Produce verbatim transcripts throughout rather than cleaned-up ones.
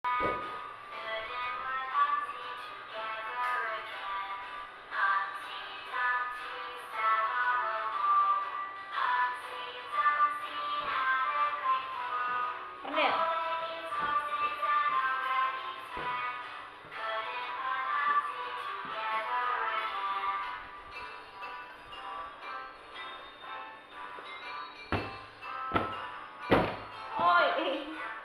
nè. Ôi.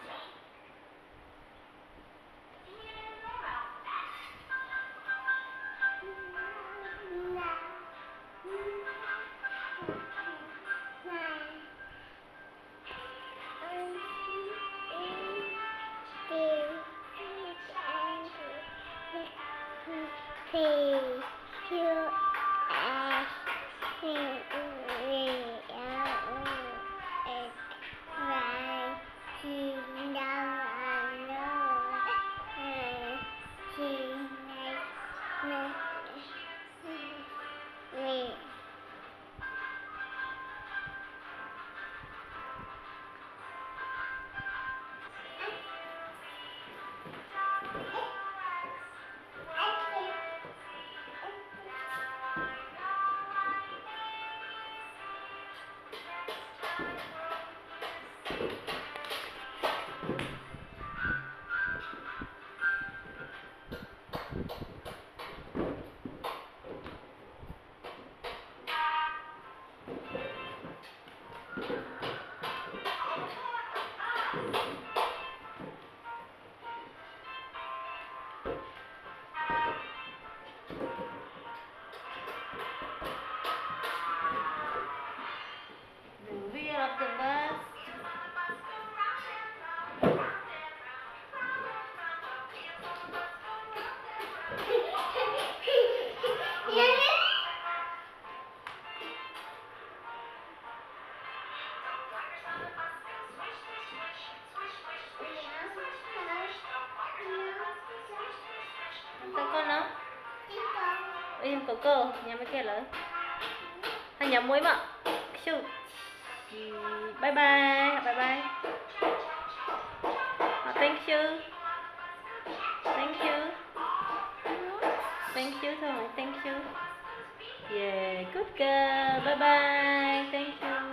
Review of the bus. Con nó im có cơ nhà mấy kia lớn anh nhắm mũi mà shoot bye bye bye bye oh, thank you thank you thank you thôi thank you yeah good girl bye bye thank you.